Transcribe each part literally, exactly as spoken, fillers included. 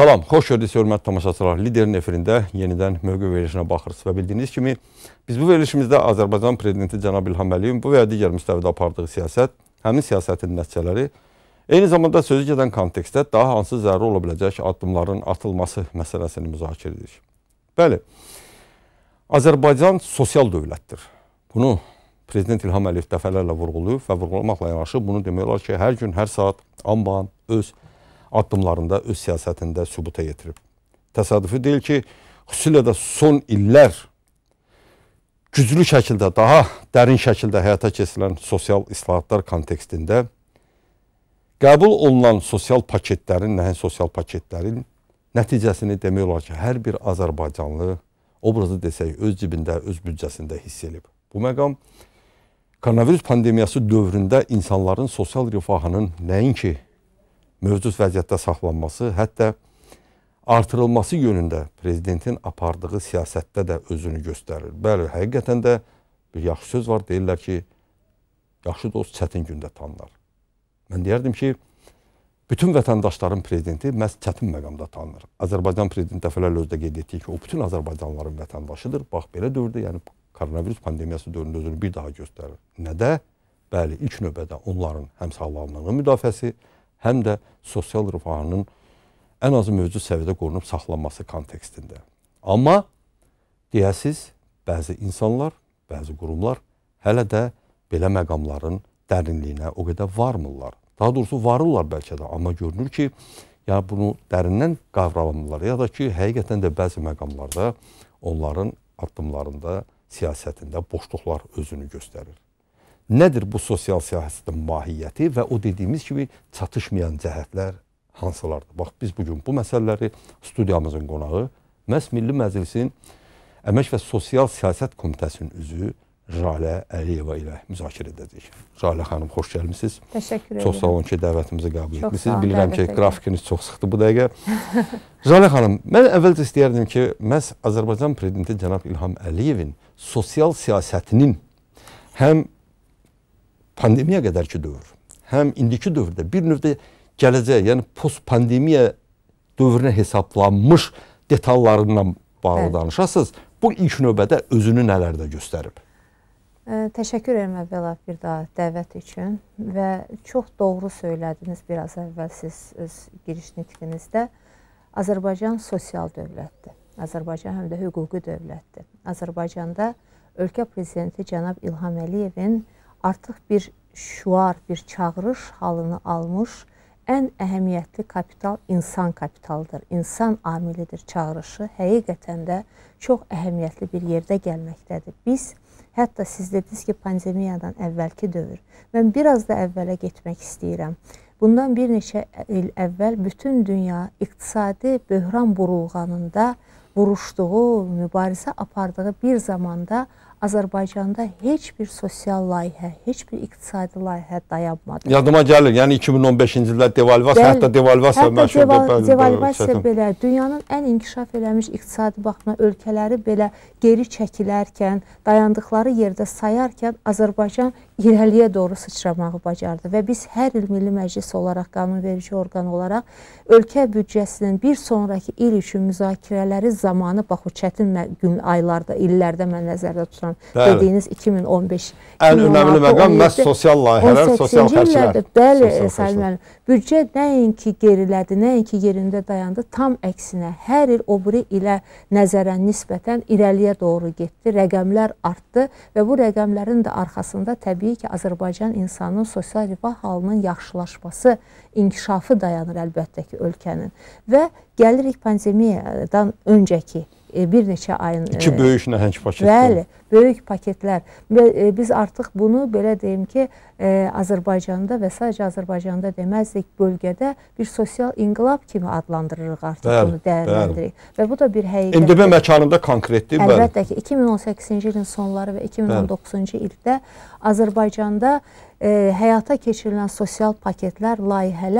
Salam, xoş gördük, hörmətli tamaşaçılar. Liderin efirində yenidən mövqe verilişinə baxırız və bildiyiniz kimi biz bu verilişimizdə Azərbaycan Prezidenti cənab İlham Əliyevin bu və ya digər müstəvidə apardığı siyasət, həmin siyasətin nəticələri, eyni zamanda sözü gedən kontekstdə daha hansı zəruri ola biləcək addımların atılması məsələsini müzakirə edirik. Bəli, Azərbaycan sosial dövlətdir. Bunu Prezident İlham Əliyev dəfələrlə vurğulayıb və vurğulamakla yanaşı bunu demək olar ki, hər gün, hər saat anban öz addımlarında, öz siyasətində sübuta yetirib. Təsadüfi deyil ki, xüsusilə də son illər güclü şəkildə, daha dərin şəkildə həyata keçirilən sosial islahatlar kontekstində qəbul olunan sosial paketlərin, nəhəng sosial paketlərin nəticəsini demək olar ki, hər bir Azərbaycanlı obrazı desək, öz cibində, öz büdcəsində hiss edib. Bu məqam koronavirus pandemiyası dövründə insanların sosial rifahının nəinki mövcud vəziyyətdə saxlanması, hətta artırılması yönündə prezidentin apardığı siyasətdə də özünü göstərir. Bəli, həqiqətən də bir yaxşı söz var, deyirlər ki, yaxşı dost çətin gündə tanınar. Mən deyərdim ki, bütün vətəndaşların prezidenti məhz çətin məqamda tanınır. Azərbaycan prezidenti dəfələrlə özdə qeyd etdiyi ki, o bütün Azərbaycanlıların vətəndaşıdır. Bax, belə dövrdə, yəni koronavirus pandemiyası dövründə özünü bir daha göstərir. Nədə? Bəli, ilk növbədə onların həm sağlamlığının müdafiəsi, həm də sosial rifahının ən azı mövcud səviyyədə qorunub saxlanması kontekstində. Amma deyəsiz, bəzi insanlar, bəzi qurumlar hələ də belə məqamların dərinliyinə o qədər varmırlar. Daha doğrusu varırlar bəlkə də, amma görünür ki, ya bunu dərindən qavramırlar, ya da ki, həqiqətən də bəzi məqamlarda onların addımlarında, siyasətində boşluqlar özünü göstərir. Nədir bu sosial siyasətin mahiyyəti və o dediyimiz kimi çatışmayan cəhətlər hansılardır? Bax, biz bugün bu məsələləri studiyamızın qonağı məhz Milli Məclisin Əmək və Sosial Siyasət Komitəsinin üzvü Jalə Əliyeva ilə müzakirə edəcəyik. Jalə xanım, xoş gəlmişsiniz. Təşəkkür edirəm. Çox sağ olun ki, dəvətimizi qəbul etmişsiniz. Bilirəm ki, qrafikiniz çox sıxdır bu dəqiqə. Jalə xanım, mən əvvəlcə istəyərdim ki, məhz Azərbaycan Prezidenti cənab İlham Əliyevin sosial siyasətinin həm pandemiya qədərki dövr, həm indiki dövrdə bir növdə gələcək, yəni post-pandemiya dövrünə hesablanmış detallarından bağlı evet. danışasınız. Bu ilk növbədə özünü nələrdə göstərib? Ə, təşəkkür edirəm əvvəla bir daha dəvət üçün və çox doğru söylədiniz biraz əvvəl siz öz giriş nitqinizdə. Azərbaycan sosial dövlətdir. Azərbaycan həm də hüquqi dövlətdir. Azərbaycanda ölkə prezidenti cənab İlham Əliyevin artıq bir şüar, bir çağırış halını almış ən əhəmiyyətli kapital insan kapitaldır. İnsan amilidir çağırışı. Həqiqətən də çox əhəmiyyətli bir yerdə gəlməkdədir. Biz, hətta siz dediniz ki, pandemiyadan əvvəlki dövr. Mən biraz da əvvələ getmək istəyirəm. Bundan bir neçə il əvvəl bütün dünya iqtisadi böhran burulğanında vuruşduğu, mübarizə apardığı bir zamanda Azərbaycanda heç bir sosial layihə, heç bir iqtisadi layihə dayanmadı. Yadıma gəlir, yəni iki min on beşinci ildə devalvasiya, hətta devalvasiya məşhurdur. Hətta devalvasiya belə, dünyanın ən inkişaf eləmiş iqtisadi baxımdan ölkələri belə geri çəkilərkən, dayandıqları yerdə sayarkən Azərbaycan irəliyə doğru sıçramağı bacardı və biz hər il Milli Məclis olaraq, qanunverici orqan olaraq ölkə büdcəsinin bir sonraki il üçün müzakirələri zamanı, bax o çətin gün aylarda, illərdə mən nəzərdə tuturam. Bəli. Dediyiniz iki min on beş ən önəmli məqam məhz sosial layihələr, sosial xərclər. Bəli, Sayın müəllim, büdcə nəinki gerilədi, nəinki yerində dayandı, tam əksinə hər il o biri ilə nəzərən nisbətən irəliyə doğru getdi, rəqəmlər artdı və bu rəqəmlərin də arxasında təbii ki, Azərbaycan insanının sosial rifah halının yaxşılaşması, inkişafı dayanır əlbəttə ki, ölkənin. Və gəlirik pandemiyadan öncəki bir neçə ayın... İki böyük nəhəng paketlər. Bəli, böyük paketlər. Biz artıq bunu, belə deyim ki, Azərbaycanda və sadəcə Azərbaycanda deməzdik, bölgədə bir sosial inqilab kimi adlandırırıq artıq, bunu dəyərləndiririk. Və bu da bir həqiqət. M D B məkanında konkretdir. Əlbəttə ki, iki min on səkkizinci ilin sonları və iki min on doqquzuncu ildə Azərbaycanda həyata keçirilən sosial paketlər, layihələr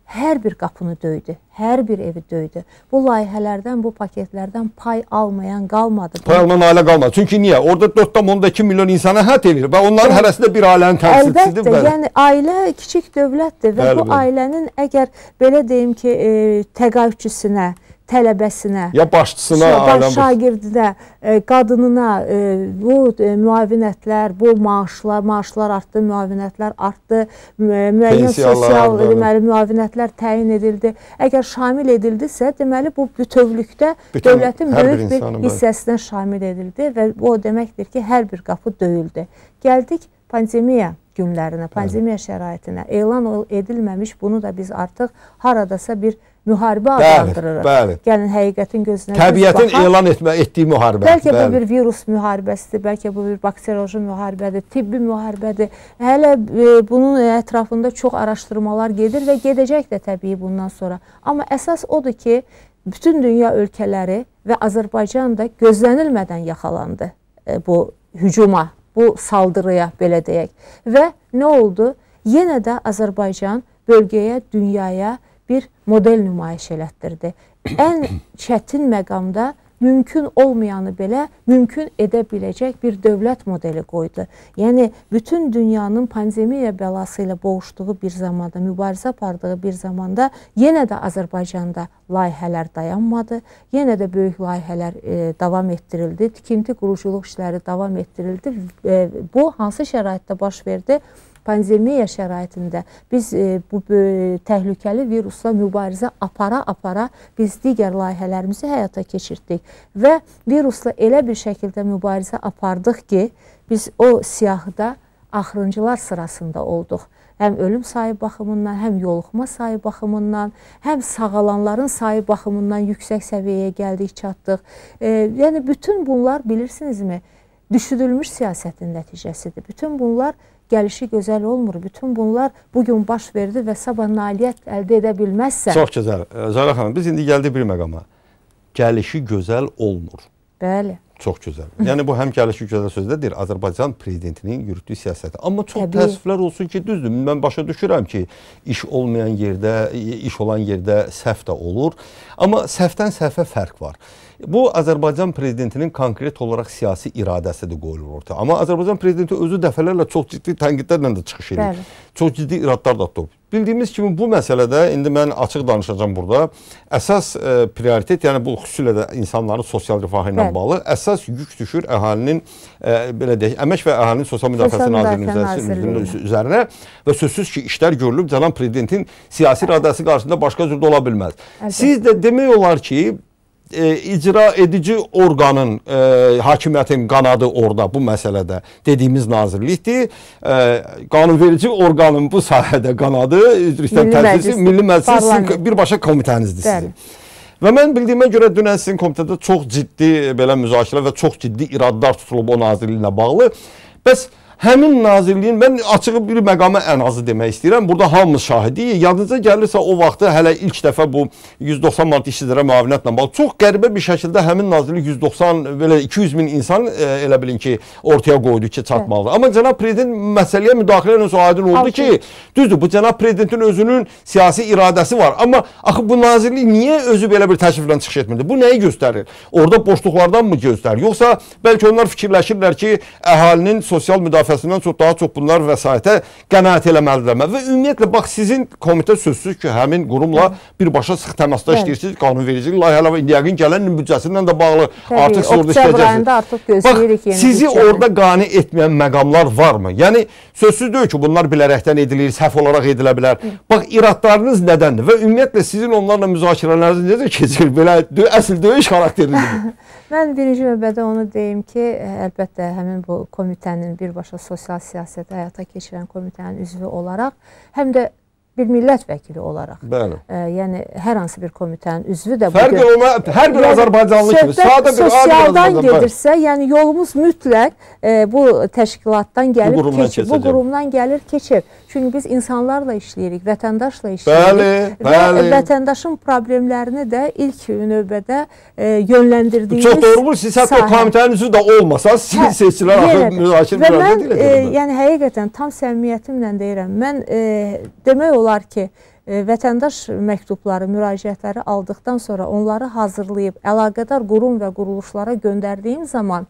hər bir qapını döydü, hər bir evi döydü. Bu layihələrdən, bu paketlərdən pay almayan qalmadı. Pay almayan ailə qalmadı. Çünki niyə? Orada dörd tam iki milyon insana hət edir və onların yəni, hərəsində bir ailənin təmsilçisidir. Əlbəttə, bəli. Yəni ailə kiçik dövlətdir və bəli, bu bəli. ailənin əgər belə deyim ki, e, təqaüdçüsünə, tələbəsinə, ya başçısına, baş şagirdinə, e, qadınına e, bu e, müavinətlər, bu maaşlar, maaşlar artdı, müavinətlər artdı, müəyyən sosial deməli müavinətlər təyin edildi. Əgər şamil edildisə, deməli bu bütövlükdə bütün, dövlətin böyük bir, bir hissəsinə şamil edildi və o deməkdir ki, hər bir qapı döyüldü. Gəldik pandemiya günlərinə, pandemiya şəraitinə. Elan edilməmiş bunu da biz artıq haradasa bir müharibə adlandırırıq. Bəli, bəli. Gəlin həqiqətin gözünə Təbiətin göz elan etmə, etdiyi müharibə. Bəlkə bəli. bu bir virus müharibəsidir, bəlkə bu bir bakterioloji müharibədir, tibbi müharibədir. Hələ e, bunun ətrafında çox araşdırmalar gedir və gedəcək də təbii bundan sonra. Amma əsas odur ki, bütün dünya ölkələri və Azərbaycan da gözlənilmədən yaxalandı e, bu hücuma, bu saldırıya belə deyək. Və nə oldu? Yenə də Azərbaycan bölgəyə, dünyaya bir model nümayiş elətdirdi. Ən çətin məqamda mümkün olmayanı belə mümkün edə biləcək bir dövlət modeli qoydu. Yəni, bütün dünyanın pandemiya bəlası ilə boğuşduğu bir zamanda, mübarizə apardığı bir zamanda yenə də Azərbaycanda layihələr dayanmadı. Yenə də böyük layihələr e, davam etdirildi. Tikinti, quruculuq işləri davam etdirildi. E, bu hansı şəraitdə baş verdi? Pandemiya şəraitində biz e, bu e, təhlükəli virusla mübarizə apara-apara biz digər layihələrimizi həyata keçirdik və virusla elə bir şəkildə mübarizə apardıq ki, biz o siyahıda axırıncılar sırasında olduq. Həm ölüm sayı baxımından, həm yoluxma sayı baxımından, həm sağalanların sayı baxımından yüksək səviyyəyə gəldik, çatdıq. E, yəni, bütün bunlar bilirsinizmi, düşünülmüş siyasətin nəticəsidir. Bütün bunlar gəlişi gözəl olmur. Bütün bunlar bugün baş verdi və sabah nailiyyət əldə edə bilməzsə... Çox gözəl. Zara xanım, biz indi gəldik bir məqama. Gəlişi gözəl olmur. Bəli. Çox gözəl. Yəni, bu həm gəlişi gözəl sözdədir, Azərbaycan prezidentinin yürütdüyü siyasəti. Amma çox Təbii. təəssüflər olsun ki, düzdür. Mən başa düşürəm ki, iş olmayan yerdə, iş olan yerdə səhv də olur. Amma səhvdən səhvə fərq var. Bu, Azərbaycan prezidentinin konkret olaraq siyasi iradəsi də qoyulur ortaya. Amma Azərbaycan prezidenti özü dəfələrlə çox ciddi tənqidlərlə də çıxış edir. Bəli. Çox ciddi iradlar da tutub. Bildiyimiz kimi bu məsələdə, indi mən açıq danışacağım burada, əsas e, prioritet, yəni bu xüsusilə də insanların sosial rifahı ilə bağlı, əsas yük düşür əhalinin, e, belə deyək, Əmək və Əhalinin Sosial Müdafiəsi Nazirliyinin üzərinə və sözsüz ki, işlər görülüb, cənab prezidentin siyasi iradəsi qarşısında başqa cürdə ola bilməz. Əlbət. Siz də demək olar ki, E, icra edici orqanın, e, hakimiyyətin qanadı orada bu məsələdə dediyimiz nazirlikdir. E, qanunverici orqanın bu sahədə qanadı, Milli Məclis, Milli Məclis birbaşa komitənizdir sizin. Və mən bildiyimə görə dünən sizin komitədə çox ciddi belə müzakirə və çox ciddi iradlar tutulub o nazirliklə bağlı. Bəs həmin nazirliyin, mən açığı bir məqama ən azı demək istəyirəm, burada hamımız şahidi, yadınıza gəlirsə o vaxtı hələ ilk dəfə bu yüz doxsan manat işçilərə müavinətlə bağlı çox qəribə bir şəkildə həmin nazirlik yüz doxsan, belə iki yüz min insan e, elə bilin ki, ortaya qoydu ki, çatmalıdır. Amma cənab prezident məsələyə müdaxilə ilə aydın oldu ki, düzdür, bu cənab prezidentin özünün siyasi iradəsi var. Amma axı bu nazirlik niyə özü belə bir təkliflə çıxış etmirdi? Bu nəyi göstərir? Orada boşluqlardan mı göstərir? Yoxsa bəlkə onlar fikirləşirlər ki, əhalinin sosial müdafiə müdafiəsindən çox daha çox bunlar vəsaitə qənaət eləməlidirlər. Və ümumiyyətlə, bax, sizin komitə sözsüz ki, həmin qurumla birbaşa sıx təmasda işləyirsiniz, qanunvericilik layihələr və yəqin gələn büdcəsindən də bağlı artıq siz orada işləyəcəksiniz. Bax, sizi orada qane etməyən məqamlar varmı? Yəni, sözsüz deyil ki, bunlar bilərəkdən edilir, səhv olaraq edilə bilər. Bax, iradlarınız nədəndir və ümumiyyətlə sizin onlarla müzakirələriniz necə keçir? Belə əsl döyüş xarakterlidir. Mən birinci növbədə onu deyim ki, əlbəttə həmin bu komitənin birbaşa sosial siyasəti həyata keçirən komitənin üzvü olaraq, həm də bir millət vəkili olaraq, e, yəni hər hansı bir komitənin üzvü də bugün... Fərqi ona, hər bir Azərbaycanlı kimi, sadə bir sosialdan gedirsə, yəni yolumuz mütləq e, bu təşkilatdan gəlib bu keçir, bu qurumdan gəlir, keçir. Çünki biz insanlarla işləyirik, vətəndaşla işləyirik. Bəli, bəli. Və vətəndaşın problemlərini də ilk növbədə e, yönləndirdiyimiz çox doğru, siz hətta komitənin üzvü də olmasaz, siz seçilər axı müzakirə və mən, e, yəni həqiqətən tam səmimiyyətimlə deyirəm, mən e, demək olar ki, vətəndaş məktubları, müraciətləri aldıqdan sonra onları hazırlayıb əlaqədar qurum və quruluşlara göndərdiyim zaman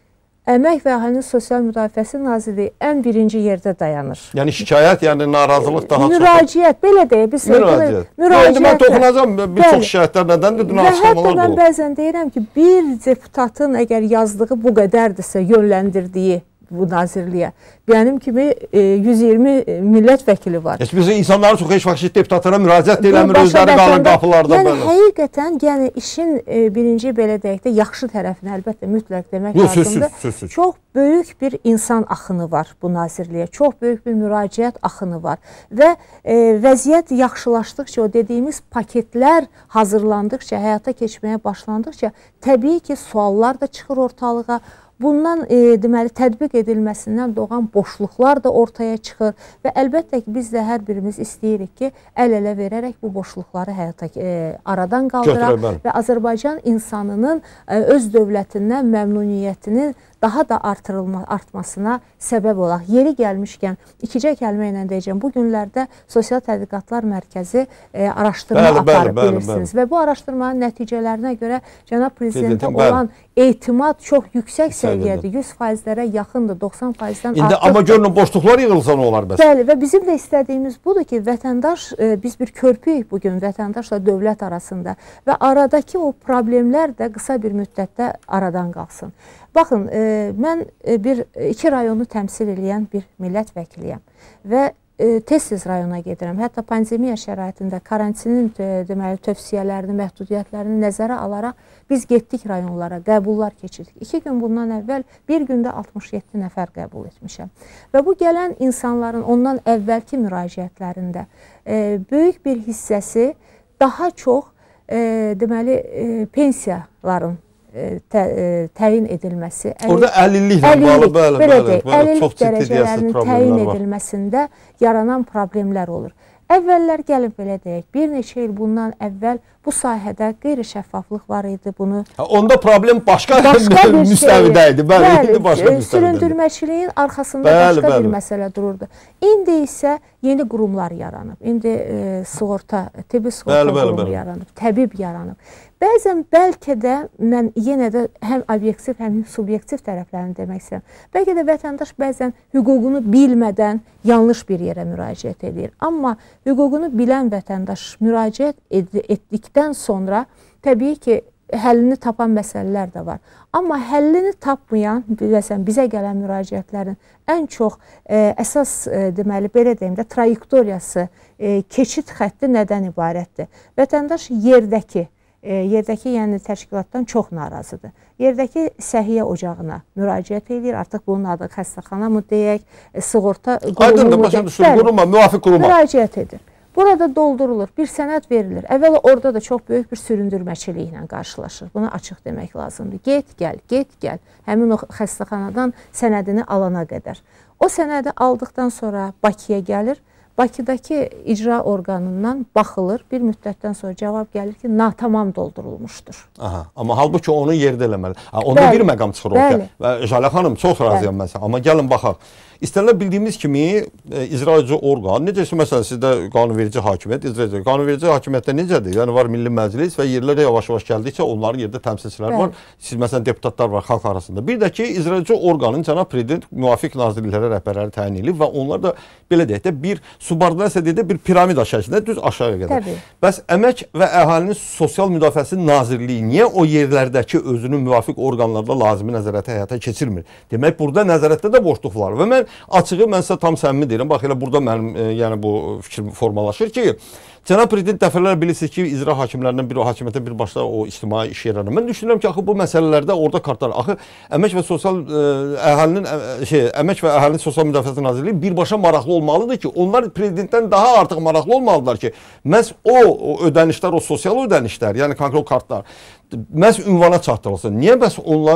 Əmək və Əhalinin Sosial Müdafiəsi Nazirliyi ən birinci yerdə dayanır. Yəni şikayət, yəni narazılıq daha çox. Müraciət, belə deyə biz müraciət. İndi mən toxunacağım, bir çox şikayətlər nədəndir, dünə açıqlamalar olub. Və hətta mən bəzən deyirəm ki, bir deputatın əgər yazdığı bu qədərdirsə, yönləndirdiyi bu nazirliyə. Mənim kimi yüz iyirmi millət vəkili var. Heç biz insanların çox heç vaxt deputatlara müraciət eləmir, özləri qalır qapılarda. Yəni həqiqətən, yəni işin birinci belə deyək də yaxşı tərəfini əlbəttə mütləq demək lazımdır. Çox böyük bir insan axını var bu nazirliyə. Çox böyük bir müraciət axını var. Və vəziyyət yaxşılaşdıqca, o dediyimiz paketlər hazırlandıqca, həyata keçməyə başlandıqca təbii ki, suallar da çıxır ortalığa. Bundan e, deməli tətbiq edilməsindən doğan boşluqlar da ortaya çıxır və əlbəttə ki, biz də hər birimiz istəyirik ki, əl-ələ verərək bu boşluqları həyata e, aradan qaldıraq və Azərbaycan insanının e, öz dövlətindən məmnuniyyətinin daha da artırılma, artmasına səbəb olaq. Yeri gəlmişkən, ikicə kəlmə ilə deyəcəm, bu günlərdə Sosial Tədqiqatlar Mərkəzi e, araşdırma bəli, aparıb bəli, bilirsiniz. Bəli, bəli. Və bu araşdırmanın nəticələrinə görə Cənab Prezidentə olan etimad çox yüksək səviyyədir. yüz faizlərə yaxındır, doxsan faizdən artıqdır. İndi amma görünün, boşluqlar yığılsa nə olar bəs? Bəli, və bizim də istədiyimiz budur ki, vətəndaş, e, biz bir körpüyük bugün vətəndaşla dövlət arasında və aradakı o problemlər də qısa bir müddətdə aradan qalsın. Baxın, e, mən bir iki rayonu təmsil edən bir millət vəkiliyəm və tez-tez rayona gedirəm. Hətta pandemiya şəraitində karantinin deməli tövsiyələrini, məhdudiyyətlərini nəzərə alaraq biz getdik rayonlara, qəbullar keçirdik. İki gün bundan əvvəl bir gündə altmış yeddi nəfər qəbul etmişəm. Və bu gələn insanların ondan əvvəlki müraciətlərində e, böyük bir hissəsi daha çox e, deməli e, pensiyaların Tə, təyin edilməsi, orada əlilliklə bağlı, bəli, bəli, əlillik dərəcələrinin təyin edilməsində yaranan problemlər olur. Əvvəllər gəlib belə deyək, bir neçə il bundan əvvəl bu sahədə qeyri-şəffaflıq var idi. Bunu onda problem başqa, başqa bir müstəvidə idi. Bəli, bəli, indi başqa müstəvidə. Süründürməçiliyin arxasında bəli, başqa bəli. bir məsələ dururdu. İndi isə yeni qurumlar yaranıb. İndi e, sığorta, tibbi sığorta bəli, qurumu bəli, yaranıb, təbib yaranıb. Bəzən bəlkə də mən yenə də həm obyektiv, həm subyektiv tərəflərini demək istəyirəm. Bəlkə də vətəndaş bəzən hüququnu bilmədən yanlış bir yerə müraciət edir. Amma hüququnu bilən vətəndaş müraciət ed etdikdən sonra təbii ki, həllini tapan məsələlər də var. Amma həllini tapmayan, biləsən, bizə gələn müraciətlərin ən çox e, əsas e, deməli belə deyim də trayektoriyası, e, keçid xətti nədən ibarətdir? Vətəndaş yerdəki E, yerdəki, yəni təşkilatdan çox narazıdır. Yerdəki səhiyyə ocağına müraciət edir. Artıq bunun adı xəstəxana mı deyək, e, sığorta qurumu mu deyək, quruma, müvafiq quruma müraciət edir. Burada doldurulur, bir sənəd verilir. Əvvəla orada da çox böyük bir süründürməçiliklə qarşılaşır. Bunu açıq demək lazımdır. Get, gəl, get, gəl. Həmin o xəstəxanadan sənədini alana qədər. O sənədi aldıqdan sonra Bakıya gəlir. Bakıdakı icra orqanından baxılır, bir müddətdən sonra cavab gəlir ki, natamam doldurulmuşdur. Aha, amma halbuki onu yerdə eləməli. Onda bəli, bir məqam çıxır ortaya. Və Jalə xanım, çox razıyam mən sən. Amma gəlin baxaq. İstənilən bildiyimiz kimi e, icracı orqan, necəsə məsələn sizdə qanunverici hakimiyyət, icracı qanunverici hakimiyyətdə necədir? Yəni var Milli Məclis və yerlərə yavaş-yavaş gəldikcə onların yerdə təmsilçilər var. Siz məsələn deputatlar var xalq arasında. Bir də ki, icracı orqanın cənab prezident müvafiq nazirliklərə rəhbərləri təyin edib və onlar da belə deyək də bir subordinasiya deyək də bir piramida şəklində düz aşağıya qədər. Təbii. Bəs Əmək və Əhalinin Sosial Müdafiəsi Nazirliyi niyə o yerlərdəki özünün müvafiq orqanlarla lazımi nəzarəti həyata keçirmir? Demək, burada nəzarətdə də boşluq var və mən açığı mən sizə tam səmimi deyirəm. Bax elə burada mənim e, yəni bu fikir formalaşır ki, cənab prezident dəfələrlə bilirsiniz ki, icra hakimlərindən biri o hakimiyyətə birbaşda o ictimai iş yerlərindən. Mən düşünürəm ki, axı bu məsələlərdə orada kartlar, axı Əmək və Sosial e, Əhalinin e, şey, Əmək və Əhalinin Sosial Müdafiəsi Nazirliyi birbaşa maraqlı olmalıdır ki, onlar prezidentdən daha artıq maraqlı olmalıdırlar ki, məhz o, o ödənişlər, o sosial ödənişlər, yəni konkret kartlar məhz ünvana çatdırılsın. Niyə bəs onlar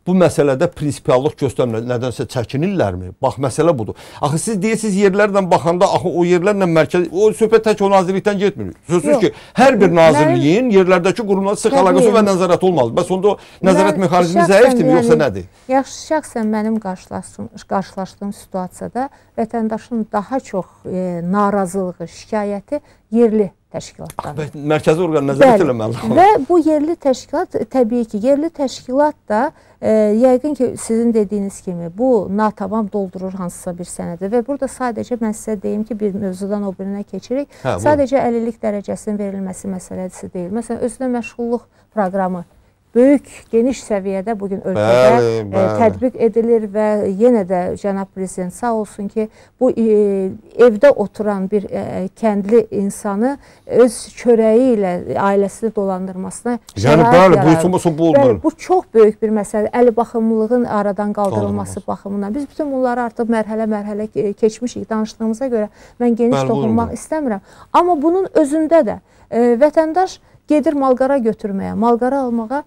bu məsələdə prinsipiallıq göstərmirlər, nədənsə çəkinirlərmi? Bax, məsələ budur. Axı siz deyirsiniz yerlərlə baxanda, axı o yerlərlə mərkəz, o söhbət tək o nazirlikdən getmir. Sözsüz ki, hər bir nazirliyin yerlərdəki qurumlar sıx əlaqəsi və nəzarət olmalıdır. Bəs onda o nəzarət mexanizmi zəifdirmi, yoxsa nədir? Yaxşı, şəxsən mənim qarşılaşdığım, qarşılaşdığım situasiyada vətəndaşın daha çox e, narazılığı, şikayəti yerli təşkilatlardır. Mərkəzi orqan nəzarət eləməlidir. Və bu yerli təşkilat, təbii ki, yerli təşkilat da e, yəqin ki, sizin dediyiniz kimi bu natamam doldurur hansısa bir sənədi və burada sadəcə mən sizə deyim ki, bir mövzudan o birinə keçirik. Hə, sadəcə əlillik dərəcəsinin verilməsi məsələsi deyil. Məsələn, özünə məşğulluq proqramı böyük, geniş səviyyədə bugün ölkədə bəli, bəli. tətbiq edilir və yenə də cənab prezident sağ olsun ki, bu e, evdə oturan bir e, kəndli insanı öz çörəyi ilə ailəsini dolandırmasına şərait yaradır. Bu çox böyük bir məsələ. Əli baxımlılığın aradan qaldırılması baxımından. Biz bütün bunları artıq mərhələ-mərhələ keçmişik. Danışdığımıza görə mən geniş bəli, toxunmaq istəmirəm. Amma bunun özündə də e, vətəndaş gedir malqara götürməyə, malqara almağa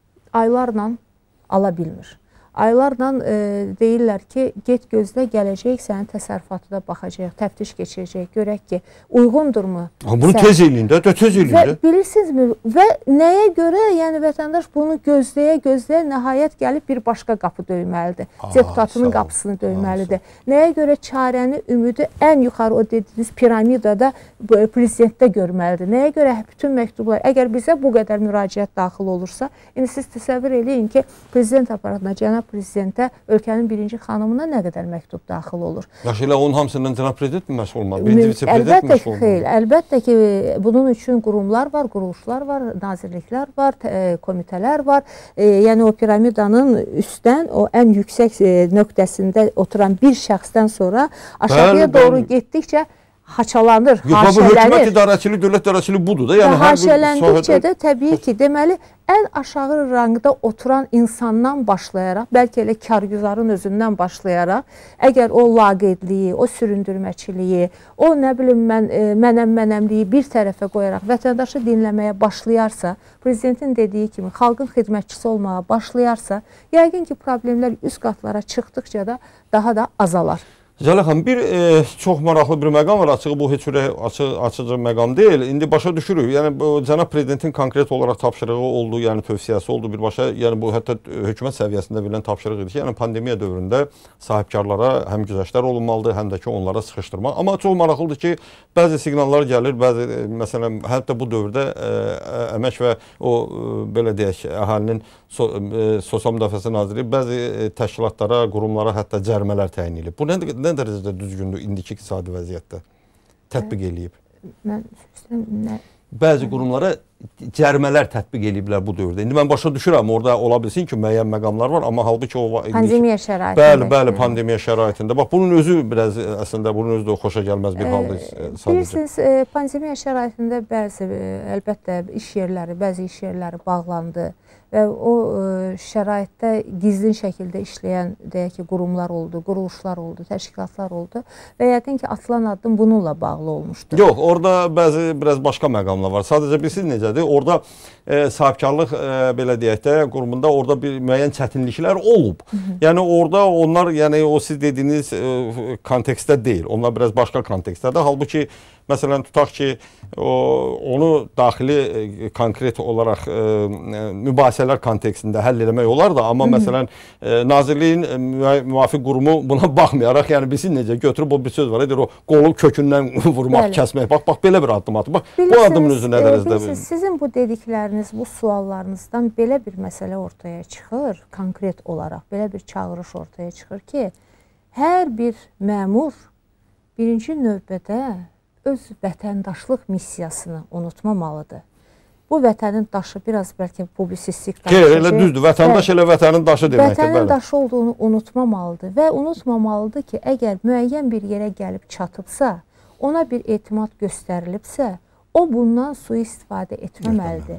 aylarla ala bilmir. Aylarla e, deyirlər ki, get gözlə, gələcək, sənin təsərrüfatına baxacaq, təftiş keçirəcək, görək ki, uyğundurmu? Bunu sən... tez eləyin də, tez eləyin də. Bilirsinizmi? Və nəyə görə, yəni vətəndaş bunu gözləyə, gözləyə, nəhayət gəlib bir başqa qapı döyməlidir. Aa, deputatının qapısını döyməlidir. Aa, nəyə görə çarəni, ümidi ən yuxarı o dediyiniz piramidada prezidentdə görməlidir. Nəyə görə bütün məktublar, əgər bizə bu qədər müraciət daxil olursa, indi siz təsəvvür eləyin ki, prezident aparatına, cənab prezidentə ölkənin birinci xanımına nə qədər məktub daxil olur. Yaxşı, elə onun hamısından cənab prezident mi məşğul olmalı? Birinci vitse-prezident mi məşğul olmalı? Xeyr, əlbəttə ki, bunun üçün qurumlar var, quruluşlar var, nazirliklər var, komitələr var. E, yəni o piramidanın üstdən, o ən yüksək e, nöqtəsində oturan bir şəxsdən sonra aşağıya bəli, doğru bəli. getdikcə haçalanır, Yox, haşələnir. Hökumət idarəçiliyi, dövlət idarəçiliyi budur da. Yəni, haşələndikcə də təbii ki, deməli, ən aşağı rangda oturan insandan başlayaraq, bəlkə elə kargüzarın özündən başlayaraq, əgər o laqeydliyi, o süründürməçiliyi, o nə bilim mən, mənəm-mənəmliyi bir tərəfə qoyaraq vətəndaşı dinləməyə başlayarsa, prezidentin dediyi kimi xalqın xidmətçisi olmağa başlayarsa, yəqin ki, problemlər üst qatlara çıxdıqca da daha da azalar. Cələ xanım, bir e, çox maraqlı bir məqam var, açığı bu heç ürək açı, açıcı məqam deyil. İndi başa düşürük, yəni bu cənab prezidentin konkret olaraq tapşırığı oldu, yəni tövsiyəsi oldu birbaşa, yəni bu hətta hökumət səviyyəsində verilən tapşırıq idi ki, yəni pandemiya dövründə sahibkarlara həm güzəştlər olunmalıdır, həm də ki onlara sıxışdırmaq. Amma çox maraqlıdır ki, bəzi siqnallar gəlir, bəzi e, məsələn, hətta bu dövrdə e, əmək və o e, belə deyək, əhalinin so, e, sosial müdafiəsi naziri bəzi e, təşkilatlara, qurumlara hətta cərimələr təyin edib. Bu nə nə dərəcədə düzgündür indiki iqtisadi vəziyyətdə tətbiq eləyib? Mən nə? Bəzi qurumlara cərimələr tətbiq eləyiblər bu dövrdə. İndi mən başa düşürəm, orada ola bilsin ki, müəyyən məqamlar var, amma halbuki o... Pandemiya şəraitində. Bəli, bəli, pandemiya şəraitində. Bax, bunun özü biraz əslində, bunun özü də xoşa gəlməz bir halda sadəcə. Bilirsiniz, pandemiya şəraitində bəzi, əlbəttə, iş yerləri, bəzi iş yerləri bağlandı və o şəraitdə gizlin şəkildə işləyən, deyək ki, qurumlar oldu, quruluşlar oldu, təşkilatlar oldu və yəqin ki, atılan addım bununla bağlı olmuşdur. Yox, orada bəzi, biraz başqa məqamlar var. Sadəcə bilirsiniz necədir? Orada e, sahibkarlıq, e, belə deyək də, qurumunda orada bir müəyyən çətinliklər olub. Hı -hı. Yəni, orada onlar, yəni o siz dediyiniz e, kontekstdə deyil. Onlar biraz başqa kontekstdədir. Halbuki, məsələn, tutaq ki, o, onu daxili e, konkret olaraq e, mübahisələr kontekstində həll eləmək olar da, amma Hı -hı. məsələn, e, nazirliyin e, müvafiq qurumu buna baxmayaraq, yəni bilsin necə götürüb o bir söz var, edir o qolu kökündən vurmaq, Bəli. kəsmək. Bax, bax, belə bir addım atır. Bax, bu addımın özü nə dərəcədə? Sizin bu dedikləriniz, bu suallarınızdan belə bir məsələ ortaya çıxır, konkret olaraq, belə bir çağırış ortaya çıxır ki, hər bir məmur birinci növbədə öz vətəndaşlıq missiyasını unutmamalıdır. Bu vətənin daşı biraz bəlkə publisistik daşı. Qeyr, elə düzdür. Vətəndaş elə vətənin daşı deməkdir. Vətənin daşı olduğunu unutmamalıdır və unutmamalıdır ki, əgər müəyyən bir yerə gəlib çatıbsa, ona bir etimad göstərilibsə, o bundan sui-istifadə etməməlidir.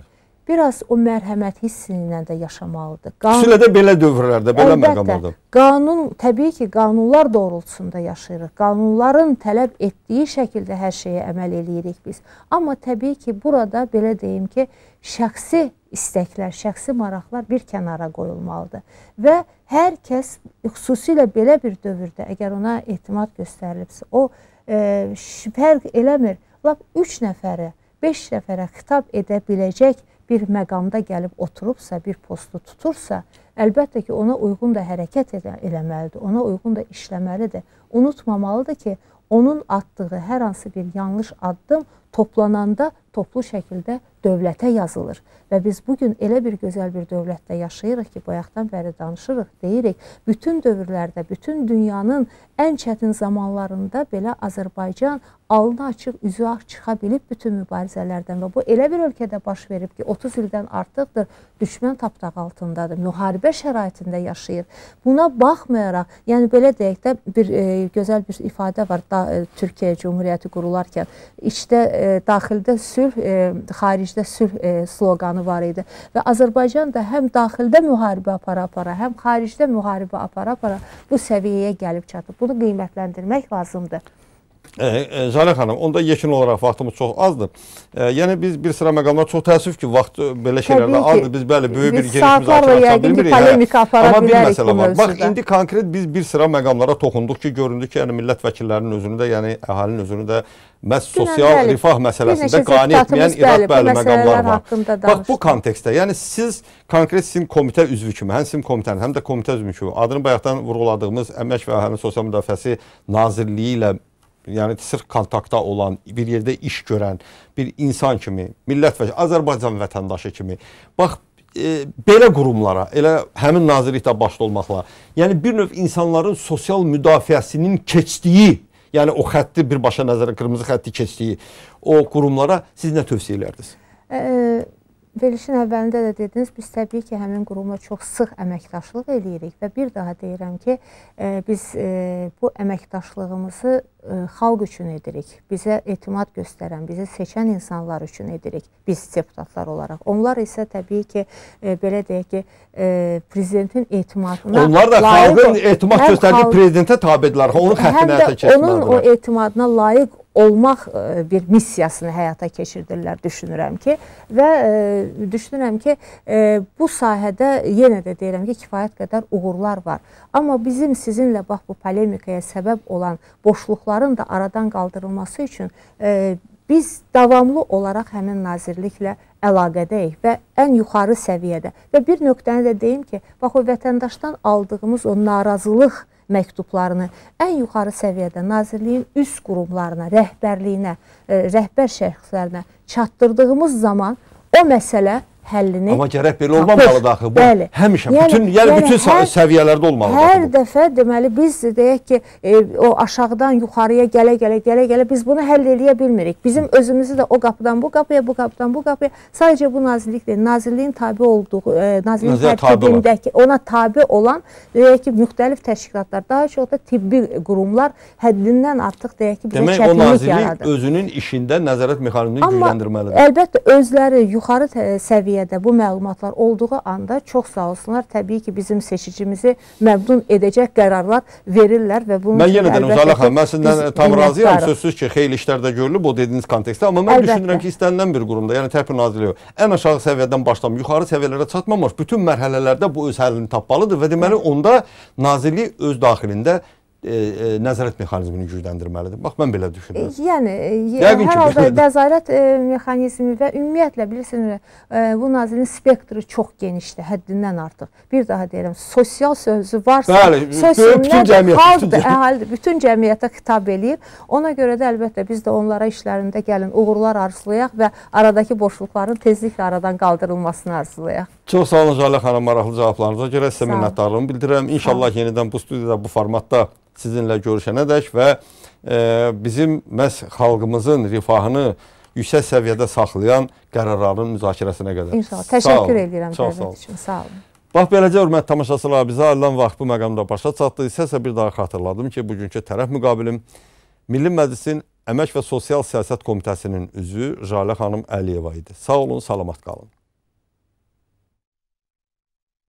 biraz o mərhəmət hissi ilə də yaşamalıdır. Xüsusilə də belə dövrlərdə, belə məqamlarda. Qanun, təbii ki, qanunlar doğrultusunda yaşayırıq. Qanunların tələb etdiyi şəkildə hər şeyə əməl edirik biz. Amma təbii ki, burada belə deyim ki, şəxsi istəklər, şəxsi maraqlar bir kənara qoyulmalıdır. Və hər kəs, xüsusilə belə bir dövrdə, əgər ona etimad göstərilibsə, o e, fərq eləmir. Lap üç nəfərə, beş nəfərə xitab edə biləcək bir məqamda gəlib oturubsa, bir postu tutursa, əlbəttə ki, ona uyğun da hərəkət eləməlidir, ona uyğun da işləməlidir. Unutmamalıdır ki, onun atdığı hər hansı bir yanlış addım toplananda toplu şəkildə dövlətə yazılır. Və biz bugün elə bir gözəl bir dövlətdə yaşayırıq ki, bayaqdan bəri danışırıq, deyirik, bütün dövrlərdə, bütün dünyanın ən çətin zamanlarında belə Azərbaycan alnı açıq, üzü ağ çıxa bilib bütün mübarizələrdən və bu elə bir ölkədə baş verib ki, otuz ildən artıqdır, düşmən tapdaq altındadır, müharibə şəraitində yaşayır. Buna baxmayaraq, yəni belə deyək də bir e, gözəl bir ifadə var da, e, Türkiyə Cumhuriyyəti qurularkən, içdə, e, daxildə sülh, e, xaricdə sülh e, sloqanı var idi və Azərbaycan da həm daxildə müharibə apara-apara, həm xaricdə müharibə apara-apara bu səviyyəyə gəlib çatıb. Bunu qiymətləndirmək lazımdır. E, e, Jalə xanım, onda yekin olaraq vaxtımız çox azdır. E, yəni biz bir sıra məqamlar, çox təəssüf ki, vaxt belə şeylərdə azdır. Biz bəli, böyük bir geniş müzakirə aça bilmirik. Amma bir məsələ var. Bax, indi konkret biz bir sıra məqamlara toxunduq ki, göründü ki, yəni millət vəkillərinin özünü də, yəni əhalinin özünü də məhz sosial rifah məsələsində qane etməyən irad bəli məqamlar var. Bax, bu kontekstdə, yəni siz konkret sizin komitə üzvü kimi, həm sizin komitənin, həm də komitə üzvü kimi, adını bayaqdan vurğuladığımız Əmək və Əhalinin Sosial Müdafiəsi Nazirliyi ilə, yəni sırf kontaktda olan, bir yerdə iş görən bir insan kimi, millət və Azərbaycan vətəndaşı kimi, bax, e, belə qurumlara, elə həmin nazirlikdə başda olmaqla, yəni bir növ insanların sosial müdafiəsinin keçdiyi, yəni o xətti birbaşa nəzərə, qırmızı xətti keçdiyi o qurumlara siz nə tövsiyə edərdiniz? Ee, Verilişin əvvəlində də dediniz, biz təbii ki, həmin qurumla çox sıx əməkdaşlıq edirik və bir daha deyirəm ki, e, biz e, bu əməkdaşlığımızı e, xalq üçün edirik. Bizə etimad göstərən, bizi seçən insanlar üçün edirik, biz deputatlar olaraq. Onlar isə təbii ki, e, belə deyək ki, e, prezidentin etimadına onlar da xalqın etimad göstərdiyi prezidentə tabedirlər, onun xəttinə həyata keçməlidirlər. Onun o etimadına layiq olmaq bir missiyasını həyata keçirdirlər, düşünürəm ki, və e, düşünürəm ki, e, bu sahədə yenə də deyirəm ki, kifayət qədər uğurlar var. Amma bizim sizinlə bax bu polemikaya səbəb olan boşluqların da aradan qaldırılması üçün e, biz davamlı olaraq həmin nazirliklə əlaqədəyik və ən yuxarı səviyyədə. Və bir nöqtəni də deyim ki, bax o vətəndaşdan aldığımız o narazılıq məktublarını ən yuxarı səviyyədə nazirliyin üst qurumlarına, rəhbərliyinə, rəhbər şəxslərinə çatdırdığımız zaman o məsələ həllini... Amma gərək belə olmamalıdır axı. Bu, bəli. Həmişə, yəni, bütün, yəni, yəni bütün hər, səviyyələrdə olmalıdır. Hər dəfə deməli biz deyək ki, e, o aşağıdan yuxarıya gələ-gələ, gələ-gələ biz bunu həll eləyə bilmirik. Bizim özümüzü də o qapıdan bu qapıya, bu qapıdan bu qapıya, sadəcə bu nazirlik deyil, nazirliyin tabi olduğu, e, nazirliyin tərkibindəki, ona tabi olan, deyək ki, müxtəlif təşkilatlar, daha çox da tibbi qurumlar həddindən artıq deyək ki, bizə demək, çətinlik yaradır. Demək, o nazirlik özünün işində nəzarət mexanizmini gücləndirməlidir. Amma əlbəttə özləri yuxarı səviyyədə bu məlumatlar olduğu anda çox sağ olsunlar, təbii ki, bizim seçicimizi məmnun edəcək qərarlar verirlər və bunun mən yenə deyirəm, Zalə xanım, mən sizdən tam razıyam, sözsüz ki, xeyli işlər də görülüb o dediyiniz kontekstdə, amma mən əlbəttə düşünürəm ki, istənilən bir qurumda, yəni Tərtib Nazirliyi ən aşağı səviyyədən başlamaq, yuxarı səviyyələrə çatmamış, bütün mərhələlərdə bu öz həllini tapmalıdır və deməli onda nazirlik öz daxilində E, e, nəzarət mexanizmini gücləndirməlidir. Bax, mən belə düşünürəm. Yəni, hər halda nəzarət e, mexanizmi və ümumiyyətlə, bilirsiniz, e, bu nazirliyin spektri çox genişdir, həddindən artıq. Bir daha deyirəm, sosial sözü varsa, bəli, bütün cəmiyyət, xalqdır, əhalidir, bütün cəmiyyətə xitab eləyir. Ona görə də əlbəttə biz də onlara işlərində gəlin, uğurlar arzulayaq və aradakı boşluqların tezliklə aradan qaldırılmasını arzulayaq. Çox sağ olun, Jalə xanım, maraqlı cavablarınıza görə sizə minnətdarlığımı bildirirəm. İnşallah yenidən bu studiyada, bu formatda sizinlə görüşənədək və e, bizim məhz xalqımızın rifahını yüksək səviyyədə saxlayan qərarların müzakirəsinə qədər. İnşallah. Təşəkkür edirəm dəvət üçün. Sağ olun. Bax, beləcə, hörmətli tamaşaçılar, bizə ayrılan vaxt bu məqamda başa çatdı. İstəsə bir daha xatırladım ki, bugünkü tərəf müqabilim Milli Məclisin Əmək və Sosial Siyasət Komitəsinin üzvü Jalə xanım Əliyeva idi. Sağ olun, salamat qalın.